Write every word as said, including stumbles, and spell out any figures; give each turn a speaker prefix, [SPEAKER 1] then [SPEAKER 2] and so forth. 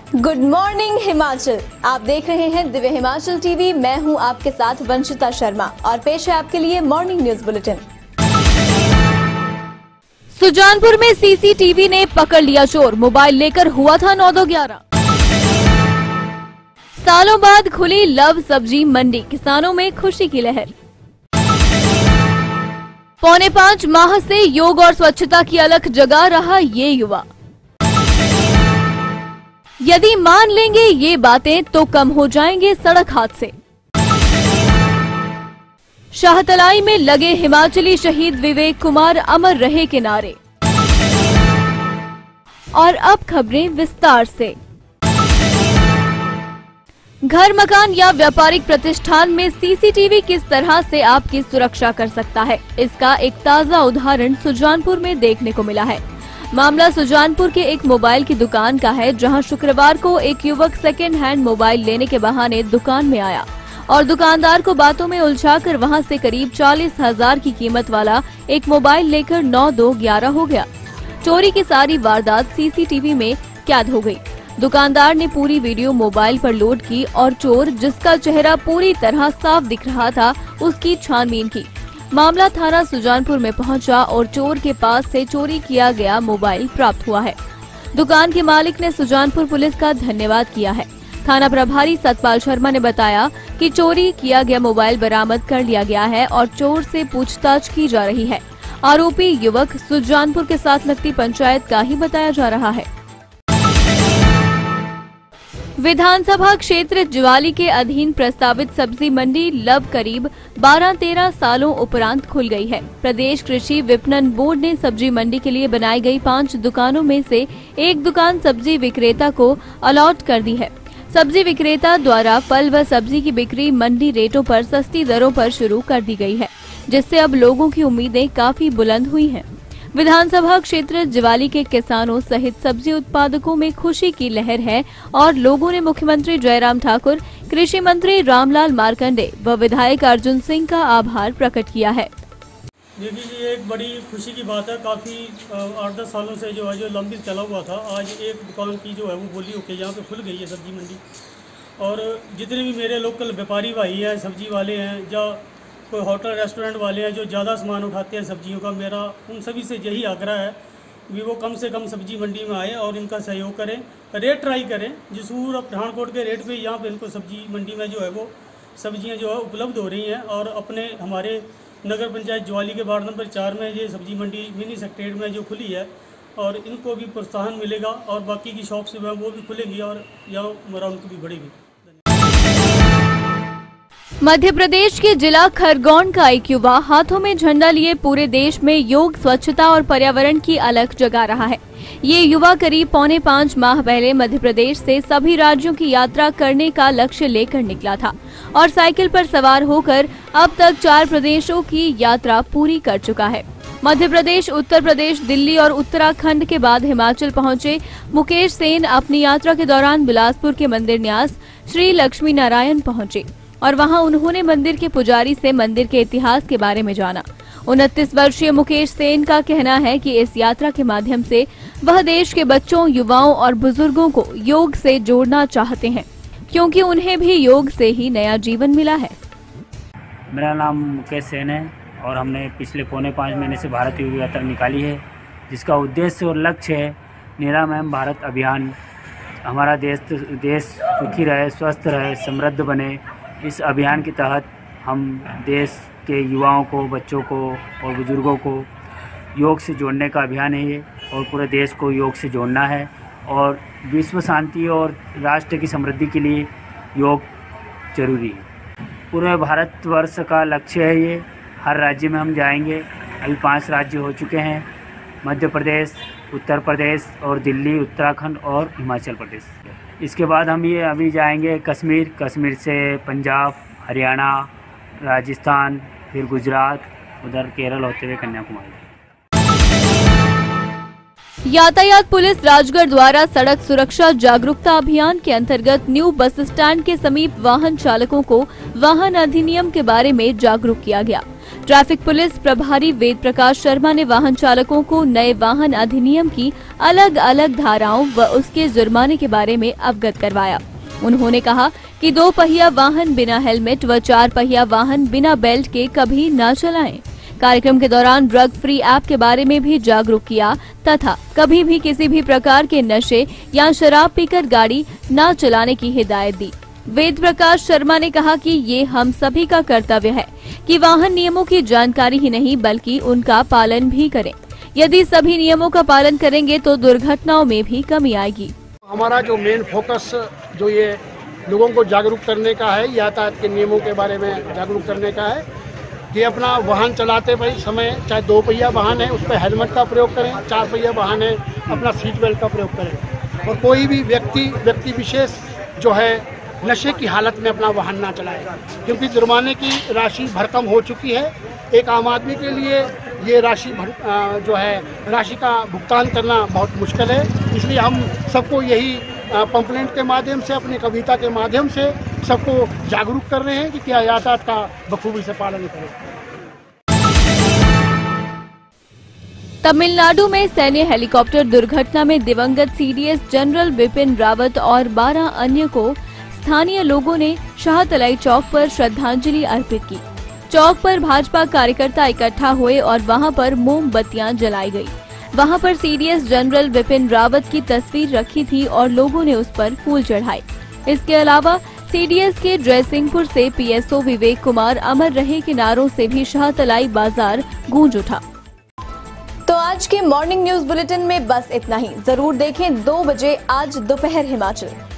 [SPEAKER 1] Good morning Himachal. आप देख रहे हैं दिव्य हिमाचल टीवी। मैं हूं आपके साथ वंशिता शर्मा और पेश है आपके लिए मॉर्निंग न्यूज बुलेटिन।
[SPEAKER 2] सुजानपुर में सीसीटीवी ने पकड़ लिया चोर, मोबाइल लेकर हुआ था नौ दो ग्यारह। सालों बाद खुली लव सब्जी मंडी, किसानों में खुशी की लहर। पौने पांच माह से योग और स्वच्छता की अलख जगा रहा ये युवा। यदि मान लेंगे ये बातें तो कम हो जाएंगे सड़क हादसे। शाहतलाई में लगे हिमाचली शहीद विवेक कुमार अमर रहे के नारे। और अब खबरें विस्तार से। घर, मकान या व्यापारिक प्रतिष्ठान में सीसीटीवी किस तरह से आपकी सुरक्षा कर सकता है, इसका एक ताजा उदाहरण सुजानपुर में देखने को मिला है। मामला सुजानपुर के एक मोबाइल की दुकान का है, जहां शुक्रवार को एक युवक सेकेंड हैंड मोबाइल लेने के बहाने दुकान में आया और दुकानदार को बातों में उलझाकर वहां से करीब चालीस हजार की कीमत वाला एक मोबाइल लेकर नौ दो ग्यारह हो गया। चोरी की सारी वारदात सीसीटीवी में कैद हो गई। दुकानदार ने पूरी वीडियो मोबाइल पर लोड की और चोर, जिसका चेहरा पूरी तरह साफ दिख रहा था, उसकी छानबीन की। मामला थाना सुजानपुर में पहुंचा और चोर के पास से चोरी किया गया मोबाइल प्राप्त हुआ है। दुकान के मालिक ने सुजानपुर पुलिस का धन्यवाद किया है। थाना प्रभारी सतपाल शर्मा ने बताया कि चोरी किया गया मोबाइल बरामद कर लिया गया है और चोर से पूछताछ की जा रही है। आरोपी युवक सुजानपुर के साथ लगती पंचायत का ही बताया जा रहा है। विधानसभा क्षेत्र ज्वाली के अधीन प्रस्तावित सब्जी मंडी लव करीब बारह तेरह सालों उपरांत खुल गई है। प्रदेश कृषि विपणन बोर्ड ने सब्जी मंडी के लिए बनाई गई पांच दुकानों में से एक दुकान सब्जी विक्रेता को अलॉट कर दी है। सब्जी विक्रेता द्वारा फल व सब्जी की बिक्री मंडी रेटों पर सस्ती दरों पर शुरू कर दी गई है, जिससे अब लोगों की उम्मीदें काफी बुलंद हुई हैं। विधानसभा क्षेत्र ज्वाली के किसानों सहित सब्जी उत्पादकों में खुशी की लहर है और लोगों ने मुख्यमंत्री जयराम ठाकुर, कृषि मंत्री रामलाल मार्कंडे व विधायक अर्जुन सिंह का आभार प्रकट किया है।
[SPEAKER 3] देखिए, ये एक बड़ी खुशी की बात है। काफ़ी आठ दस सालों से जो है जो लंबी चला हुआ था, आज एक दुकान की जो है वो बोली होके यहाँ पे खुल गई है सब्जी मंडी। और जितने भी मेरे लोकल व्यापारी भाई हैं, सब्जी वाले हैं, या कोई होटल रेस्टोरेंट वाले हैं जो ज़्यादा सामान उठाते हैं सब्जियों का, मेरा उन सभी से यही आग्रह है कि वो कम से कम सब्जी मंडी में आए और इनका सहयोग करें। रेट ट्राई करें, जसूर और पठानकोट के रेट पे यहाँ पे इनको सब्जी मंडी में जो है वो सब्जियाँ जो है उपलब्ध हो रही हैं। और अपने हमारे नगर पंचायत ज्वाली के वार्ड नंबर चार में ये सब्जी मंडी मिनी सेक्रेटरीट में जो खुली है, और इनको भी प्रोत्साहन मिलेगा और बाकी की शॉप से वो भी खुलेंगी और यहाँ मरौनक भी बढ़ेगी।
[SPEAKER 2] मध्य प्रदेश के जिला खरगोन का एक युवा हाथों में झंडा लिए पूरे देश में योग, स्वच्छता और पर्यावरण की अलख जगा रहा है। ये युवा करीब पौने पांच माह पहले मध्य प्रदेश से सभी राज्यों की यात्रा करने का लक्ष्य लेकर निकला था और साइकिल पर सवार होकर अब तक चार प्रदेशों की यात्रा पूरी कर चुका है। मध्य प्रदेश, उत्तर प्रदेश, दिल्ली और उत्तराखंड के बाद हिमाचल पहुंचे मुकेश सेन अपनी यात्रा के दौरान बिलासपुर के मंदिर न्यास श्री लक्ष्मी नारायण पहुंचे और वहां उन्होंने मंदिर के पुजारी से मंदिर के इतिहास के बारे में जाना। उनतीस वर्षीय मुकेश सेन का कहना है कि इस यात्रा के माध्यम से वह देश के बच्चों, युवाओं और बुजुर्गों को योग से जोड़ना चाहते हैं, क्योंकि उन्हें भी योग से ही नया जीवन मिला है।
[SPEAKER 4] मेरा नाम मुकेश सेन है और हमने पिछले पौने पाँच महीने से भारत योग यात्रा निकाली है, जिसका उद्देश्य और लक्ष्य है निरामयम भारत अभियान। हमारा देश देश सुखी रहे, स्वस्थ रहे, समृद्ध बने। इस अभियान के तहत हम देश के युवाओं को, बच्चों को और बुजुर्गों को योग से जोड़ने का अभियान है ये, और पूरे देश को योग से जोड़ना है। और विश्व शांति और राष्ट्र की समृद्धि के लिए योग जरूरी है। पूरे भारतवर्ष का लक्ष्य है ये। हर राज्य में हम जाएंगे। अभी पांच राज्य हो चुके हैं, मध्य प्रदेश, उत्तर प्रदेश और दिल्ली, उत्तराखंड और हिमाचल प्रदेश। इसके बाद हम ये अभी जाएंगे कश्मीर, कश्मीर से पंजाब, हरियाणा, राजस्थान, फिर गुजरात, उधर केरल होते हुए कन्याकुमारी।
[SPEAKER 2] यातायात पुलिस राजगढ़ द्वारा सड़क सुरक्षा जागरूकता अभियान के अंतर्गत न्यू बस स्टैंड के समीप वाहन चालकों को वाहन अधिनियम के बारे में जागरूक किया गया। ट्रैफिक पुलिस प्रभारी वेद प्रकाश शर्मा ने वाहन चालकों को नए वाहन अधिनियम की अलग अलग धाराओं व उसके जुर्माने के बारे में अवगत करवाया। उन्होंने कहा कि दो पहिया वाहन बिना हेलमेट व चार पहिया वाहन बिना बेल्ट के कभी न चलाएं। कार्यक्रम के दौरान ड्रग फ्री ऐप के बारे में भी जागरूक किया तथा कभी भी किसी भी प्रकार के नशे या शराब पीकर गाड़ी न चलाने की हिदायत दी। वेद प्रकाश शर्मा ने कहा कि ये हम सभी का कर्तव्य है कि वाहन नियमों की जानकारी ही नहीं बल्कि उनका पालन भी करें। यदि सभी नियमों का पालन करेंगे तो दुर्घटनाओं में भी कमी आएगी।
[SPEAKER 5] हमारा जो मेन फोकस जो ये लोगों को जागरूक करने का है, यातायात के नियमों के बारे में जागरूक करने का है कि अपना वाहन चलाते भाई समय चाहे दो पहिया वाहन है उस पर हेलमेट का प्रयोग करें, चार पहिया वाहन है अपना सीट बेल्ट का प्रयोग करें और कोई भी व्यक्ति व्यक्ति विशेष जो है नशे की हालत में अपना वाहन ना चलाए, क्योंकि जुर्माने की राशि भरकम हो चुकी है। एक आम आदमी के लिए ये राशि जो है राशि का भुगतान करना बहुत मुश्किल है। इसलिए हम सबको यही पंपलेट के माध्यम से, अपनी कविता के माध्यम से सबको जागरूक कर रहे हैं कि क्या यातायात का बखूबी से पालन करें।
[SPEAKER 2] तमिलनाडु में सैन्य हेलीकॉप्टर दुर्घटना में दिवंगत सीडीएस जनरल बिपिन रावत और बारह अन्य को स्थानीय लोगों ने शाहतलाई चौक पर श्रद्धांजलि अर्पित की। चौक पर भाजपा कार्यकर्ता इकट्ठा हुए और वहां पर मोमबत्तियां जलाई गई। वहां पर सीडीएस जनरल बिपिन रावत की तस्वीर रखी थी और लोगों ने उस पर फूल चढ़ाए। इसके अलावा सीडीएस के जयसिंहपुर से पीएसओ विवेक कुमार अमर रहे के नारों से भी शाहतलाई बाजार गूंज उठा।
[SPEAKER 1] तो आज के मॉर्निंग न्यूज बुलेटिन में बस इतना ही। जरूर देखें दो बजे आज दोपहर हिमाचल।